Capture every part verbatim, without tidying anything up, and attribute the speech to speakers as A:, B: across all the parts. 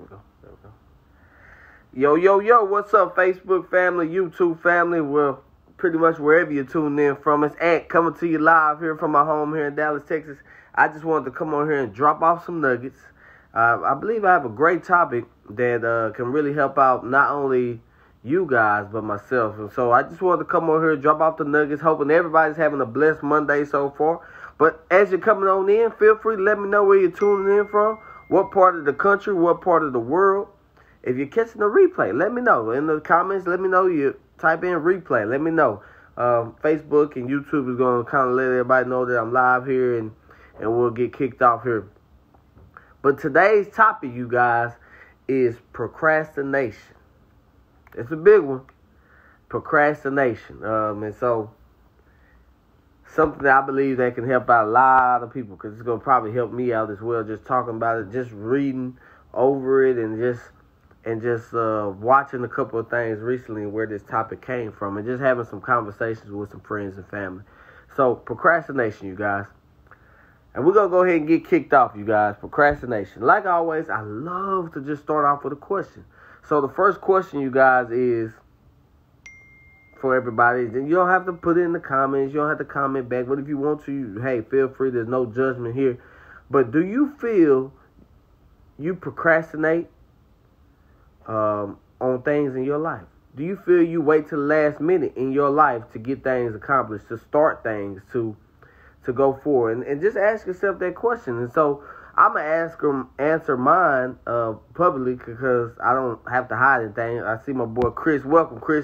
A: we go. There we go. Yo, yo, yo, what's up, Facebook family, YouTube family? Well, pretty much wherever you're tuning in from. It's Ant coming to you live here from my home here in Dallas, Texas. I just wanted to come on here and drop off some nuggets. Uh, I believe I have a great topic that uh, can really help out not only you guys, but myself. And so I just wanted to come on here and drop off the nuggets, hoping everybody's having a blessed Monday so far. But as you're coming on in, feel free to let me know where you're tuning in from, what part of the country, what part of the world. If you're catching the replay, let me know. In the comments, let me know. You type in replay. Let me know. Um, Facebook and YouTube is going to kind of let everybody know that I'm live here, and, and we'll get kicked off here. But today's topic, you guys, is procrastination. It's a big one. Procrastination. Um, and so, something that I believe that can help out a lot of people, because it's going to probably help me out as well, just talking about it, just reading over it, and just and just uh, watching a couple of things recently where this topic came from, and just having some conversations with some friends and family. So, procrastination, you guys. And we're going to go ahead and get kicked off, you guys. Procrastination. Like always, I love to just start off with a question. So, the first question, you guys, is for everybody. You don't have to put it in the comments. You don't have to comment back. But if you want to, you, hey, feel free. There's no judgment here. But do you feel you procrastinate um, on things in your life? Do you feel you wait till the last minute in your life to get things accomplished, to start things, to to go forward? And, and just ask yourself that question. And so I'm going to ask them, answer mine uh, publicly, because I don't have to hide anything. I see my boy Chris. Welcome, Chris.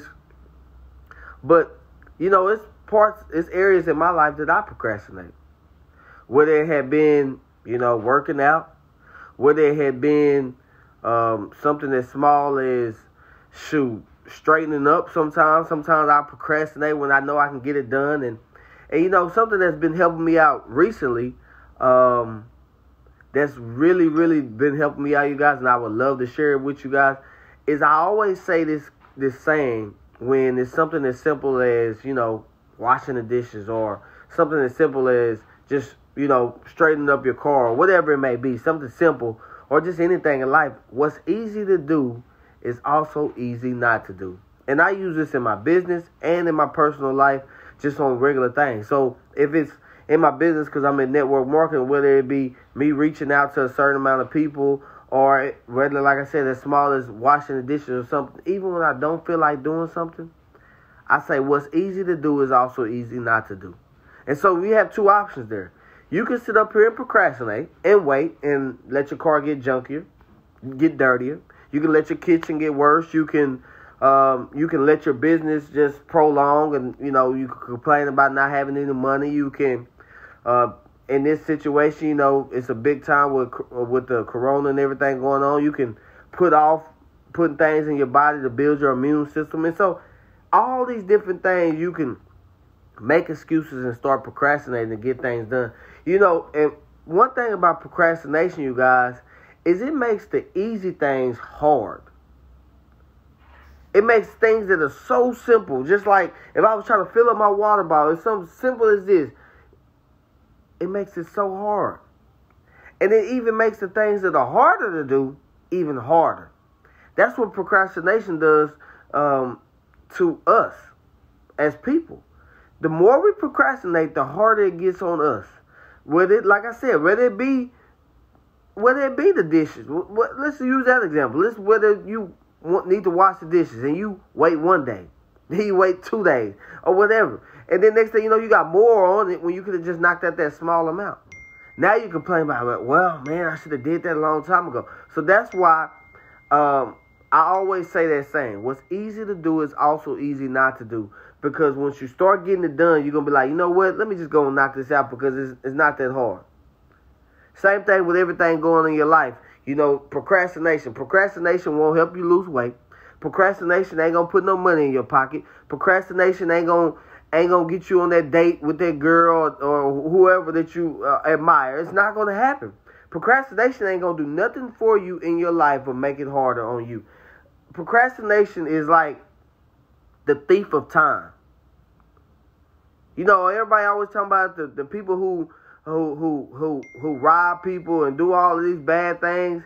A: But, you know, it's parts, it's areas in my life that I procrastinate. Whether it had been, you know, working out, whether it had been um, something as small as, shoot, straightening up sometimes. Sometimes I procrastinate when I know I can get it done. And, and you know, something that's been helping me out recently, um, that's really, really been helping me out, you guys, and I would love to share it with you guys, is I always say this, this saying, when it's something as simple as, you know, washing the dishes, or something as simple as just, you know, straightening up your car, or whatever it may be, something simple, or just anything in life. What's easy to do is also easy not to do. And I use this in my business and in my personal life, just on regular things. So if it's in my business, because I'm in network marketing, whether it be me reaching out to a certain amount of people, or whether, like I said, as small as washing the dishes or something, even when I don't feel like doing something, I say what's easy to do is also easy not to do. And so we have two options there. You can sit up here and procrastinate and wait and let your car get junkier, get dirtier. You can let your kitchen get worse. You can um, you can let your business just prolong, and, you know, you can complain about not having any money. You can, uh, in this situation, you know, it's a big time with with the corona and everything going on. You can put off putting things in your body to build your immune system. And so all these different things, you can make excuses and start procrastinating to get things done. You know, and one thing about procrastination, you guys, is it makes the easy things hard. It makes things that are so simple. Just like if I was trying to fill up my water bottle, it's something simple as this. It makes it so hard. And it even makes the things that are harder to do even harder. That's what procrastination does um, to us as people. The more we procrastinate, the harder it gets on us. Whether it, like I said, whether it be, whether it be the dishes. Let's use that example. Let's whether you want, need to wash the dishes and you wait one day, then you wait two days or whatever, and then next thing you know, you got more on it when you could have just knocked out that small amount. Now you complain about it. Well, man, I should have did that a long time ago. So that's why um, I always say that saying. What's easy to do is also easy not to do. Because once you start getting it done, you're going to be like, you know what? Let me just go and knock this out, because it's, it's not that hard. Same thing with everything going on in your life. You know, procrastination. Procrastination won't help you lose weight. Procrastination ain't going to put no money in your pocket. Procrastination ain't going to ain't gonna get you on that date with that girl or, or whoever that you uh, admire. It's not going to happen. Procrastination ain't going to do nothing for you in your life but make it harder on you. Procrastination is like the thief of time. You know, everybody always talking about the, the people who, who who who who rob people and do all of these bad things.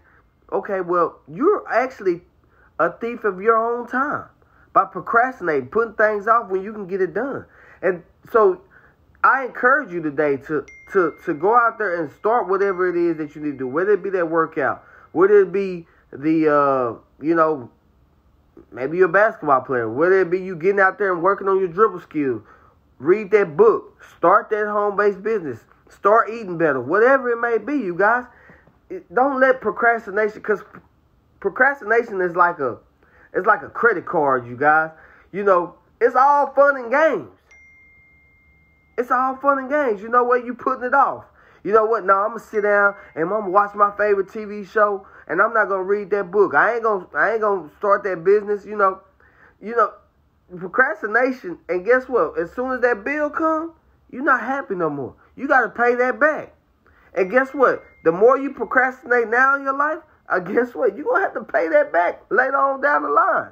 A: Okay, well, you're actually a thief of your own time by procrastinating, putting things off when you can get it done. And so I encourage you today to, to, to go out there and start whatever it is that you need to do, whether it be that workout, whether it be the, uh, you know, maybe you're a basketball player, whether it be you getting out there and working on your dribble skills, read that book, start that home-based business, start eating better, whatever it may be, you guys. It, don't let procrastination, because procrastination is like a, it's like a credit card, you guys. You know, it's all fun and games. It's all fun and games. You know what? You putting it off. You know what? No, I'm gonna sit down and I'm gonna watch my favorite T V show, and I'm not gonna read that book. I ain't gonna, I ain't gonna start that business. You know, you know, procrastination. And guess what? As soon as that bill comes, you're not happy no more. You gotta pay that back. And guess what? The more you procrastinate now in your life, uh, guess what? You're gonna have to pay that back later on down the line.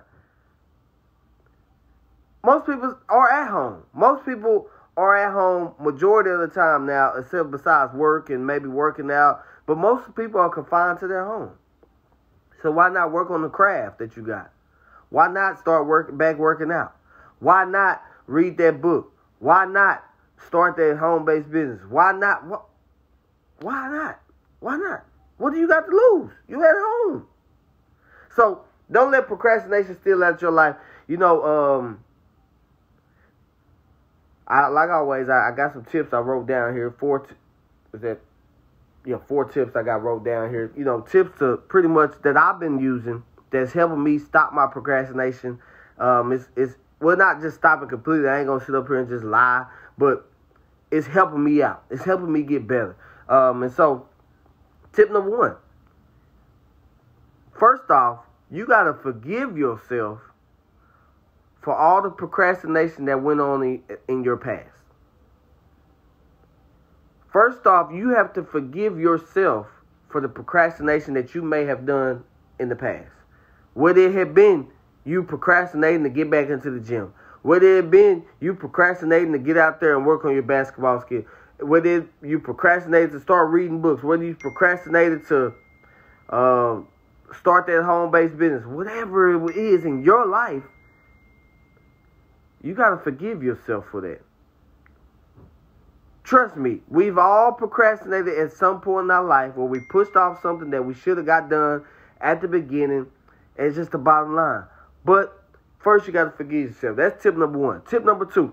A: Most people are at home. Most people are at home majority of the time now, except besides work and maybe working out. But most people are confined to their home. So why not work on the craft that you got? Why not start work, back working out? Why not read that book? Why not start that home-based business? Why not? What? Why not? Why not? What do you got to lose? You at home. So don't let procrastination steal out your life. You know, um, I like always, I, I got some tips I wrote down here. Four, t- was that? Yeah, four tips I got wrote down here. You know, tips to pretty much that I've been using that's helping me stop my procrastination. Um, it's it's well, not just stop it completely. I ain't gonna sit up here and just lie, but it's helping me out. It's helping me get better. Um, and so, tip number one. First off, you gotta forgive yourself for all the procrastination that went on in, in your past. First off, you have to forgive yourself for the procrastination that you may have done in the past. Whether it had been you procrastinating to get back into the gym. Whether it had been you procrastinating to get out there and work on your basketball skill. Whether you procrastinated to start reading books. Whether you procrastinated to uh, start that home-based business. Whatever it is in your life, you got to forgive yourself for that. Trust me, we've all procrastinated at some point in our life where we pushed off something that we should have got done at the beginning. It's just the bottom line. But first, you got to forgive yourself. That's tip number one. Tip number two.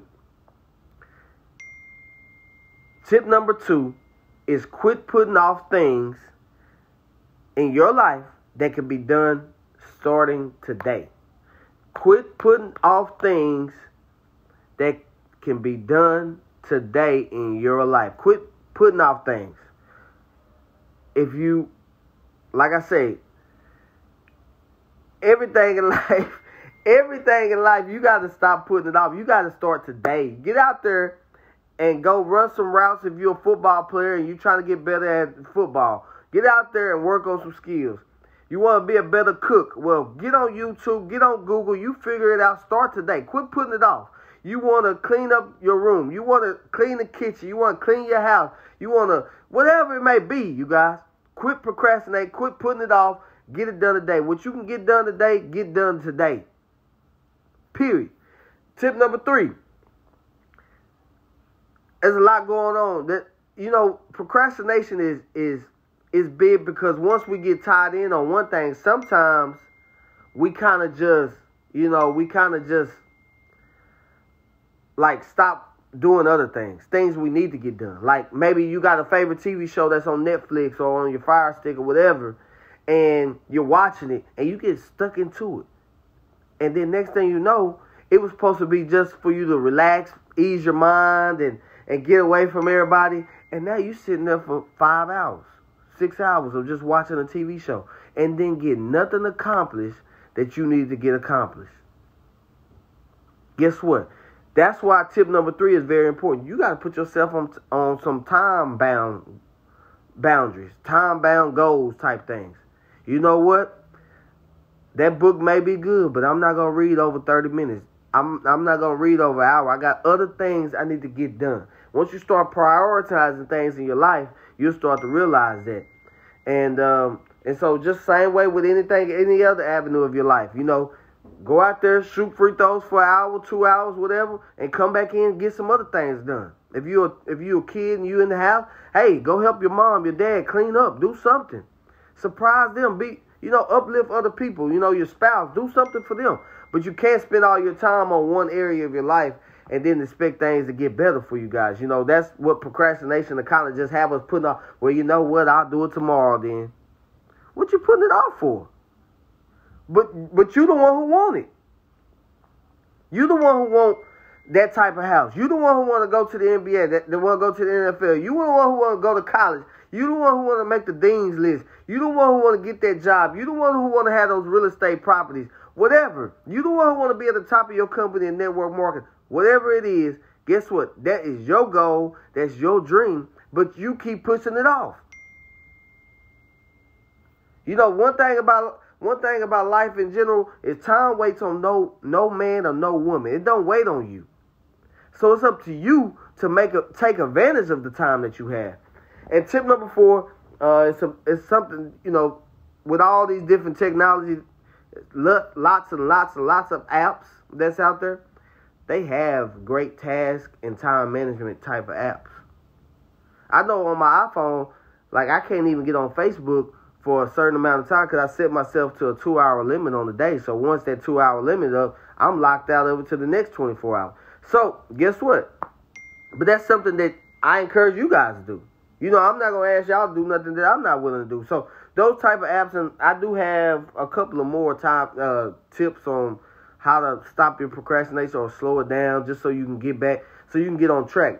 A: Tip number two is quit putting off things in your life that can be done starting today. Quit putting off things that can be done today in your life. Quit putting off things. If you, like I say, everything in life, everything in life, you got to stop putting it off. You got to start today. Get out there and go run some routes if you're a football player and you're trying to get better at football. Get out there and work on some skills. You want to be a better cook? Well, get on YouTube, get on Google, you figure it out. Start today. Quit putting it off. You want to clean up your room. You want to clean the kitchen. You want to clean your house. You want to, whatever it may be, you guys. Quit procrastinating. Quit putting it off. Get it done today. What you can get done today, get done today. Period. Tip number three. There's a lot going on. That, you know, procrastination is is is big because once we get tied in on one thing, sometimes we kind of just, you know, we kind of just like stop doing other things, things we need to get done. Like maybe you got a favorite T V show that's on Netflix or on your Fire Stick or whatever, and you're watching it and you get stuck into it. And then next thing you know, it was supposed to be just for you to relax, ease your mind, and, and get away from everybody. And now you're sitting there for five hours, six hours of just watching a T V show and then get nothing accomplished that you need to get accomplished. Guess what? That's why tip number three is very important. You got to put yourself on on some time-bound boundaries, time-bound goals type things. You know what? That book may be good, but I'm not going to read over thirty minutes. I'm I'm not going to read over an hour. I got other things I need to get done. Once you start prioritizing things in your life, you'll start to realize that. And um, And so just same way with anything, any other avenue of your life. You know, go out there, shoot free throws for an hour, two hours, whatever, and come back in and get some other things done. If you're if you're a kid and you in the house, hey, go help your mom, your dad clean up, do something. Surprise them, be you know, uplift other people, you know, your spouse, do something for them. But you can't spend all your time on one area of your life and then expect things to get better for you guys. You know, that's what procrastination and kind of just have us putting off. Well, you know what, I'll do it tomorrow then. What you putting it off for? But but you the one who want it. You the one who want that type of house. You the one who want to go to the N B A, that, that want to go to the N F L. You the one who want to go to college. You the one who want to make the dean's list. You the one who want to get that job. You the one who want to have those real estate properties. Whatever. You the one who want to be at the top of your company and network marketing. Whatever it is, guess what? That is your goal. That's your dream. But you keep pushing it off. You know, one thing about one thing about life in general is time waits on no no man or no woman. It don't wait on you. So it's up to you to make a, take advantage of the time that you have. And tip number four, uh, it's a, it's something, you know, with all these different technologies, lots and lots and lots of apps that's out there. They have great task and time management type of apps. I know on my iPhone, like I can't even get on Facebook for a certain amount of time because I set myself to a two-hour limit on the day. So once that two-hour limit up, I'm locked out over to the next twenty-four hours. So guess what? But that's something that I encourage you guys to do. You know, I'm not going to ask y'all to do nothing that I'm not willing to do. So those type of apps, and I do have a couple of more top uh, tips on how to stop your procrastination or slow it down just so you can get back, so you can get on track.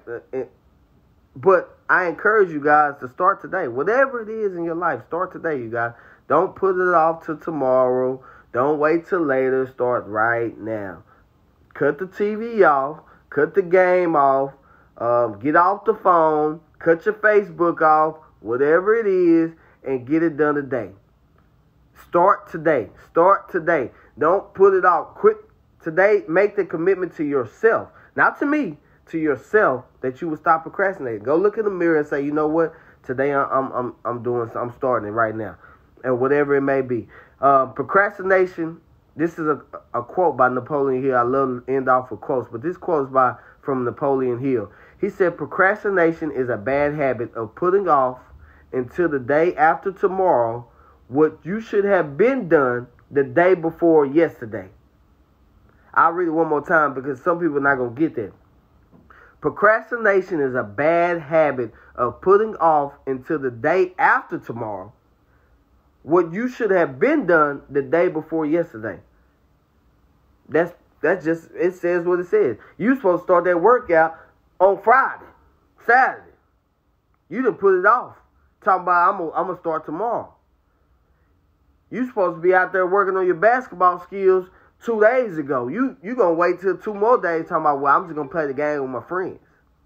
A: But I encourage you guys to start today. Whatever it is in your life, start today, you guys. Don't put it off to tomorrow. Don't wait till later. Start right now. Cut the T V off. Cut the game off. Um, get off the phone. Cut your Facebook off. Whatever it is, and get it done today. Start today. Start today. Don't put it off. Quit today. Make the commitment to yourself. Not to me. To yourself that you will stop procrastinating. Go look in the mirror and say, you know what? Today I'm I'm I'm doing. I'm starting it right now, and whatever it may be. Uh, procrastination. This is a a quote by Napoleon Hill. I love to end off with quotes, but this quote is by from Napoleon Hill. He said, "Procrastination is a bad habit of putting off until the day after tomorrow what you should have been done the day before yesterday." I'll read it one more time because some people are not gonna get that. Procrastination is a bad habit of putting off until the day after tomorrow what you should have been done the day before yesterday. That's that's just, it says what it says. You're supposed to start that workout on Friday, Saturday. You done put it off. Talking about, I'm gonna I'm gonna start tomorrow. You're supposed to be out there working on your basketball skills two days ago. You you gonna wait till two more days talking about, well, I'm just gonna play the game with my friends.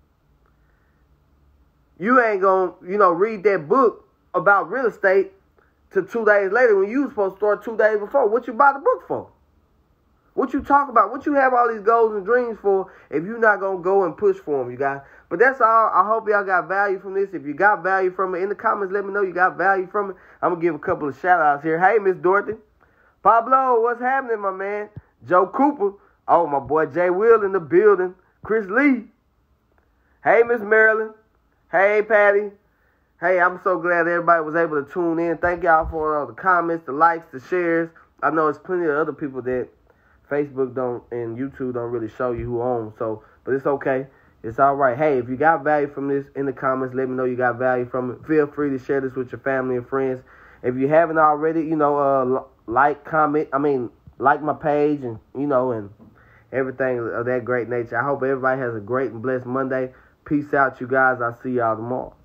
A: You ain't gonna, you know, read that book about real estate till two days later when you was supposed to start two days before. What you buy the book for? What you talk about? What you have all these goals and dreams for if you're not gonna go and push for them, you guys? But that's all. I hope y'all got value from this. If you got value from it, in the comments, let me know you got value from it. I'm gonna give a couple of shout outs here. Hey, Miss Dorothy. Pablo, what's happening, my man? Joe Cooper. Oh, my boy Jay Will in the building. Chris Lee. Hey, Miss Marilyn. Hey, Patty. Hey, I'm so glad everybody was able to tune in. Thank y'all for all the comments, the likes, the shares. I know there's plenty of other people that Facebook don't and YouTube don't really show you who owns. So, but it's okay. It's all right. Hey, if you got value from this in the comments, let me know you got value from it. Feel free to share this with your family and friends. If you haven't already, you know, uh, like, comment, I mean, like my page and, you know, and everything of that great nature. I hope everybody has a great and blessed Monday. Peace out, you guys. I'll see y'all tomorrow.